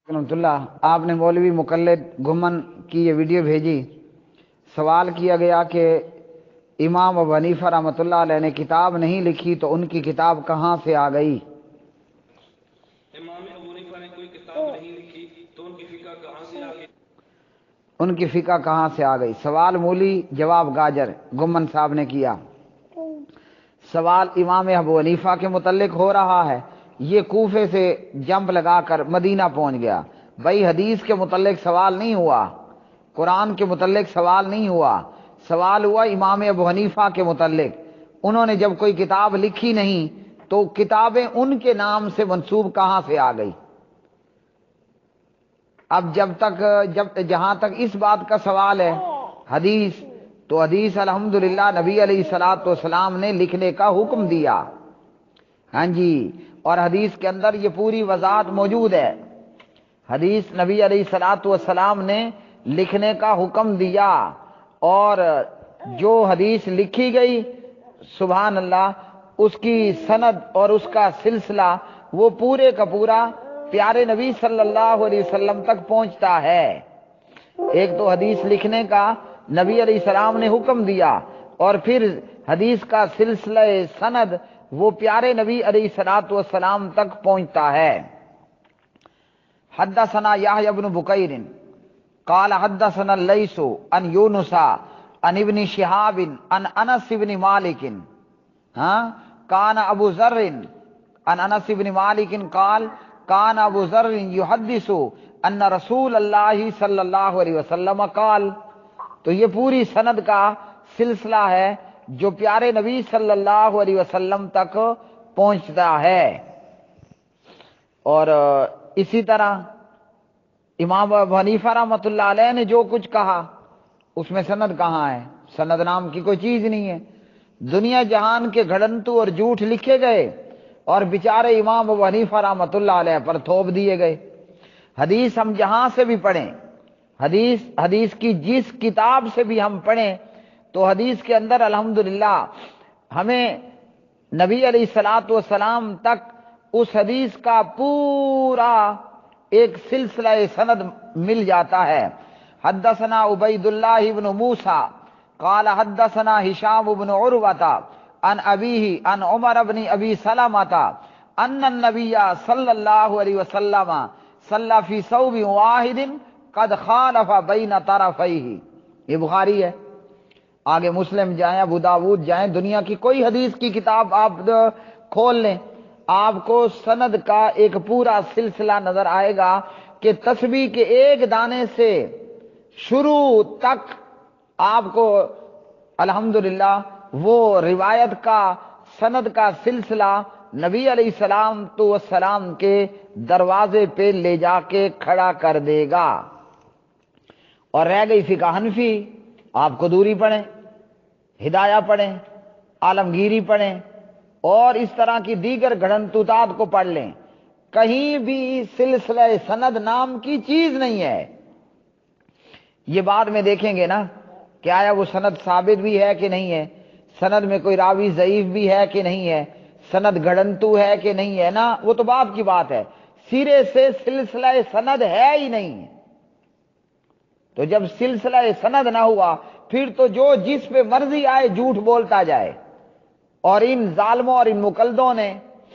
رحمۃ اللہ، آپ نے مولوی مقلد گھمن کی یہ ویڈیو بھیجی۔ سوال کیا گیا کہ امام ابو حنیفہ رحمۃ اللہ علیہ نے کتاب نہیں لکھی تو ان کی کتاب کہاں سے آ گئی؟ امام ابو حنیفہ نے کوئی کتاب نہیں لکھی تو ان کی فقہ کہاں سے آ گئی؟ ان کی فقہ کہاں سے آ گئی؟ سوال مولی، جواب گاجر گھمن صاحب نے کیا۔ سوال امام ابو حنیفہ کے متعلق ہو رہا ہے، یہ کوفے سے جمپ لگا کر مدینہ پہنچ گیا۔ بھائی حدیث کے متعلق سوال نہیں ہوا، قرآن کے متعلق سوال نہیں ہوا، سوال ہوا امام ابو حنیفہ کے متعلق۔ انہوں نے جب کوئی کتاب لکھی نہیں تو کتابیں ان کے نام سے منسوب کہاں سے آ گئی؟ اب جہاں تک اس بات کا سوال ہے حدیث، تو حدیث الحمدللہ نبی علیہ الصلوۃ والسلام نے لکھنے کا حکم دیا۔ ہاں جی، اور حدیث کے اندر یہ پوری وضاحت موجود ہے۔ حدیث نبی علیہ الصلوۃ والسلام نے لکھنے کا حکم دیا، اور جو حدیث لکھی گئی سبحان اللہ، اس کی سند اور اس کا سلسلہ وہ پورے کا پورا پیارے نبی صلی اللہ علیہ وسلم تک پہنچتا ہے۔ ایک تو حدیث لکھنے کا نبی علیہ السلام نے حکم دیا، اور پھر حدیث کا سلسلہ سند وہ پیارے نبی علیہ الصلوۃ والسلام تک پہنچتا ہے۔ حدثنا یحیی بن بکیر قال حدثنا اللیث عن یونس عن ابن شہاب عن انس بن مالک کان ابو ذر عن انس بن مالک قال کان ابو ذر یحدث ان رسول اللہ صلی اللہ علیہ وسلم قال۔ تو یہ پوری سند کا سلسلہ ہے جو پیارے نبی صلی اللہ علیہ وسلم تک پہنچتا ہے۔ اور اسی طرح امام ابو حنیفہ رحمۃ اللہ علیہ نے جو کچھ کہا اس میں سند کہاں ہے؟ سند نام کی کوئی چیز نہیں ہے۔ دنیا جہان کے گھڑنتو اور جھوٹ لکھے گئے اور بیچارے امام ابو حنیفہ رحمۃ اللہ علیہ پر تھوپ دیے گئے۔ حدیث ہم جہاں سے بھی پڑھیں، حدیث کی جس کتاب سے بھی ہم پڑھیں، تو حدیث کے اندر الحمدللہ ہمیں نبی علیہ الصلوۃ والسلام تک اس حدیث کا پورا ایک سلسلہ سند مل جاتا ہے۔ حدثنا عبید اللہ بن موسیٰ قال حدثنا ہشام بن عروۃ عن ابیہ عن عمر بن ابی سلمۃ ان النبی صلی اللہ علیہ وسلم صلی فی ثوب واحد قد خالف بین طرفیہ۔ یہ بخاری ہے، آگے مسلم جائیں، ابو داود جائیں، دنیا کی کوئی حدیث کی کتاب آپ کھول لیں، آپ کو سند کا ایک پورا سلسلہ نظر آئے گا کہ تسبیح کے ایک دانے سے شروع تک آپ کو الحمدللہ وہ روایت کا سند کا سلسلہ نبی علیہ السلام کے دروازے پہ لے جا کے کھڑا کر دے گا۔ اور رہ گئی فقہ حنفی، آپ کو دوری پڑھیں، ہدایہ پڑھیں، عالمگیری پڑھیں، اور اس طرح کی دیگر گھڑنتوتات کو پڑھ لیں، کہیں بھی سلسلہ سند نام کی چیز نہیں ہے۔ یہ بعد میں دیکھیں گے نا کہ آیا وہ سند ثابت بھی ہے کہ نہیں ہے، سند میں کوئی راوی ضعیف بھی ہے کہ نہیں ہے، سند گھڑنتو ہے کہ نہیں ہے نا، وہ تو بعد کی بات ہے، سرے سے سلسلہ سند ہے ہی نہیں۔ تو جب سلسلہ سند نہ ہوا پھر تو جو جس پہ مرضی آئے جھوٹ بولتا جائے۔ اور ان ظالموں اور ان مقلدوں نے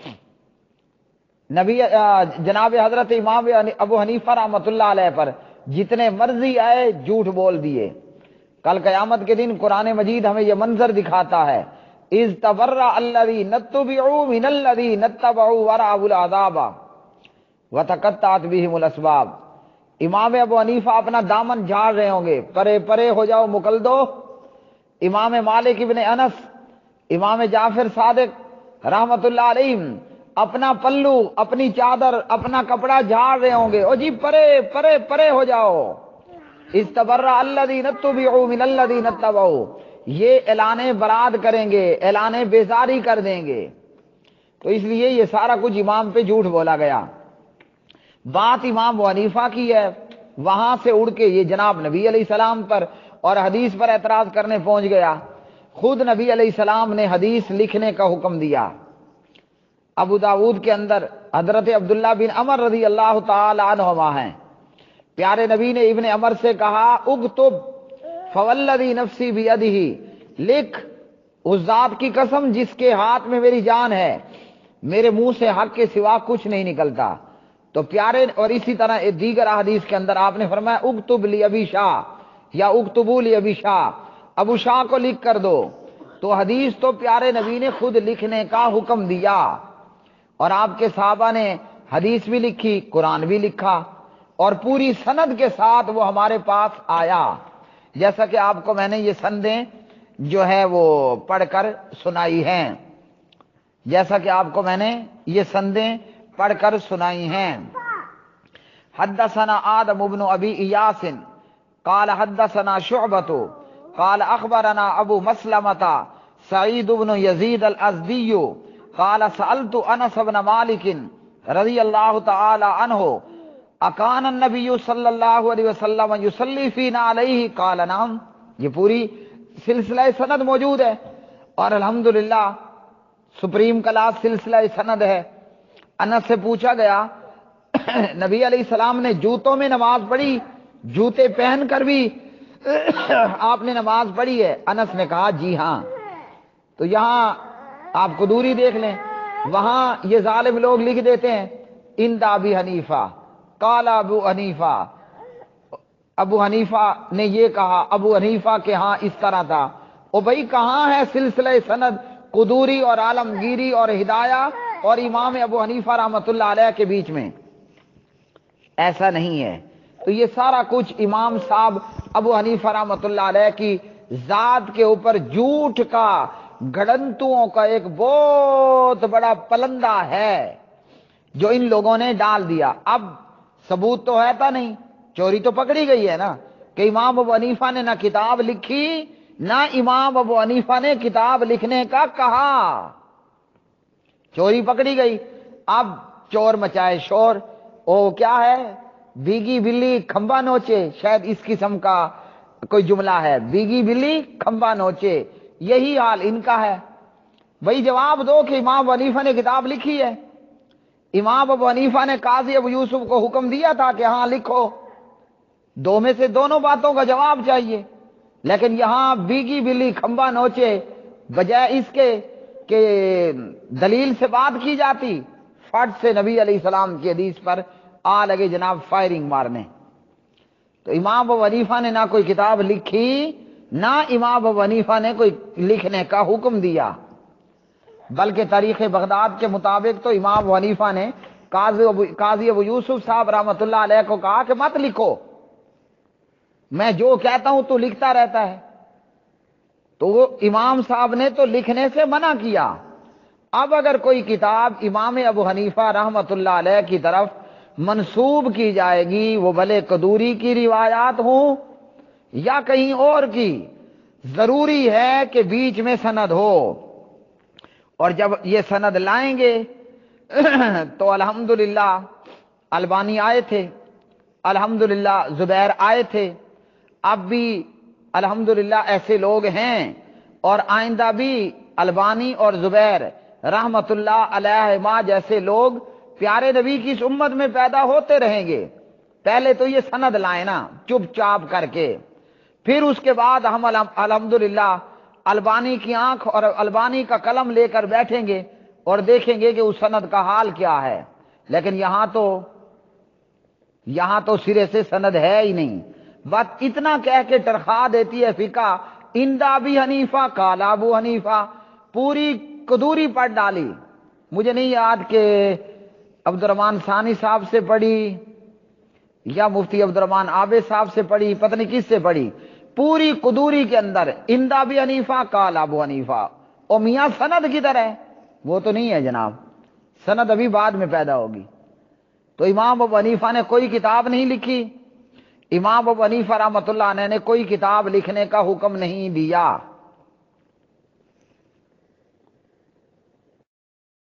جناب حضرت امام ابو حنیفہ رحمۃ اللہ علیہ پر جتنے مرضی آئے جھوٹ بول دیے۔ کل قیامت کے دن قرآن مجید ہمیں یہ منظر دکھاتا ہے، اذ تبرأ الذین اتبعوا من الذین اتبعوا ورأوا العذاب وتقطعت بهم الاسباب۔ امام ابو حنیفہ اپنا دامن جھاڑ رہے ہوں گے، پرے پرے ہو جاؤ مقلدو۔ امام مالک ابن انس، امام جعفر صادق رحمت اللہ علیہ اپنا پلو، اپنی چادر، اپنا کپڑا جھاڑ رہے ہوں گے، او جی پرے پرے پرے ہو جاؤ۔ استبرأ الذین اتبعوا من الذین اتبعوا، یہ اعلان برات کریں گے، اعلان بیزاری کر دیں گے۔ تو اس لیے یہ سارا کچھ امام پہ جھوٹ بولا گیا۔ بات امام ابو حنیفہ کی ہے، وہاں سے اڑ کے یہ جناب نبی علیہ السلام پر اور حدیث پر اعتراض کرنے پہنچ گیا۔ خود نبی علیہ السلام نے حدیث لکھنے کا حکم دیا۔ ابو داود کے اندر حضرت عبداللہ بن عمر رضی اللہ تعالی عنہما ہیں، پیارے نبی نے ابن عمر سے کہا اکتب فوالذی نفسی بیدہ، لکھ اس ذات کی قسم جس کے ہاتھ میں میری جان ہے، میرے منہ سے حق کے سوا کچھ نہیں نکلتا۔ تو پیارے، اور اسی طرح دیگر احادیث کے اندر آپ نے فرمایا اکتب لی ابی شاہ یا اکتبو لی ابی شاہ، ابو شاہ کو لکھ کر دو۔ تو حدیث تو پیارے نبی نے خود لکھنے کا حکم دیا، اور آپ کے صحابہ نے حدیث بھی لکھی، قرآن بھی لکھا، اور پوری سند کے ساتھ وہ ہمارے پاس آیا، جیسا کہ آپ کو میں نے یہ سندیں جو ہے وہ پڑھ کر سنائی ہیں، جیسا کہ آپ کو میں نے یہ سندیں پڑھ کر سنائی ہیں۔ حدثنا آدم بن ابی ایاس قال حدثنا شعبۃ قال اخبرنا ابو مسلمۃ سعید بن یزید الازدی قال سألت انس بن مالک رضی اللہ تعالی عنہ اکان النبی صلی اللہ علیہ وسلم یصلی فینا علیہ قال نعم۔ یہ پوری سلسلہ سند موجود ہے، اور الحمدللہ سپریم کلاس سلسلہ سند ہے۔ انس سے پوچھا گیا نبی علیہ السلام نے جوتوں میں نماز پڑھی، جوتے پہن کر بھی آپ نے نماز پڑھی ہے؟ انس نے کہا جی ہاں۔ تو یہاں آپ کو دوری دیکھ لیں، وہاں یہ ظالم لوگ لکھ دیتے ہیں اند ابی حنیفہ قال ابو حنیفہ، ابو حنیفہ نے یہ کہا، ابو حنیفہ کے ہاں اس طرح تھا۔ او بھائی کہاں ہے سلسلہ سند قدوری اور عالمگیری اور ہدایہ اور امام ابو حنیفہ رحمۃ اللہ علیہ کے بیچ میں؟ ایسا نہیں ہے۔ تو یہ سارا کچھ امام صاحب ابو حنیفہ رحمۃ اللہ علیہ کی ذات کے اوپر جھوٹ کا، گھڑنتوں کا ایک بہت بڑا پلندہ ہے جو ان لوگوں نے ڈال دیا۔ اب ثبوت تو ہے تھا نہیں، چوری تو پکڑی گئی ہے نا، کہ امام ابو حنیفہ نے نہ کتاب لکھی، نہ امام ابو حنیفہ نے کتاب لکھنے کا کہا، چوری پکڑی گئی۔ اب چور مچائے شور، او کیا ہے، بھیگی بلی کھمبا نوچے، شاید اس قسم کا کوئی جملہ ہے، بھیگی بلی کھمبا نوچے، یہی حال ان کا ہے۔ بھائی جواب دو کہ امام ابو حنیفہ نے کتاب لکھی ہے؟ امام ابو حنیفہ نے قاضی ابو یوسف کو حکم دیا تھا کہ ہاں لکھو، دو میں سے دونوں باتوں کا جواب چاہیے۔ لیکن یہاں بھیگی بلی کھمبا نوچے، بجائے اس کے کہ دلیل سے بات کی جاتی، فٹ سے نبی علیہ السلام کی حدیث پر آ لگے جناب فائرنگ مارنے۔ تو امام ابو حنیفہ نے نہ کوئی کتاب لکھی، نہ امام ابو حنیفہ نے کوئی لکھنے کا حکم دیا، بلکہ تاریخ بغداد کے مطابق تو امام ابو حنیفہ نے قاضی ابو یوسف صاحب رحمۃ اللہ علیہ کو کہا کہ مت لکھو، میں جو کہتا ہوں تو لکھتا رہتا ہے۔ تو وہ امام صاحب نے تو لکھنے سے منع کیا۔ اب اگر کوئی کتاب امام ابو حنیفہ رحمۃ اللہ علیہ کی طرف منسوب کی جائے گی، وہ بھلے قدوری کی روایات ہوں یا کہیں اور کی، ضروری ہے کہ بیچ میں سند ہو، اور جب یہ سند لائیں گے تو الحمدللہ البانی آئے تھے، الحمدللہ زبیر آئے تھے، اب بھی الحمدللہ ایسے لوگ ہیں، اور آئندہ بھی البانی اور زبیر رحمت اللہ علیہما جیسے لوگ پیارے نبی کی اس امت میں پیدا ہوتے رہیں گے۔ پہلے تو یہ سند لائیں نا چپ چاپ کر کے، پھر اس کے بعد ہم الحمدللہ البانی کی آنکھ اور البانی کا قلم لے کر بیٹھیں گے اور دیکھیں گے کہ اس سند کا حال کیا ہے۔ لیکن یہاں تو سرے سے سند ہے ہی نہیں، بس اتنا کہہ کے ترخا دیتی ہے فقہ اند ابی حنیفہ قال ابو حنیفہ، پوری قدوری پڑھ ڈالی۔ مجھے نہیں یاد کہ عبد الرحمن ثانی صاحب سے پڑھی یا مفتی عبد الرحمن عابد صاحب سے پڑھی، پتہ نہیں کس سے پڑھی، پوری قدوری کے اندر اند ابی حنیفہ قال ابو حنیفہ۔ اور میاں سند کدھر ہے؟ وہ تو نہیں ہے جناب، سند ابھی بعد میں پیدا ہوگی۔ تو امام ابو حنیفہ نے کوئی کتاب نہیں لکھی، امام ابو حنیفہ رحمۃ اللہ علیہ نے کوئی کتاب لکھنے کا حکم نہیں دیا۔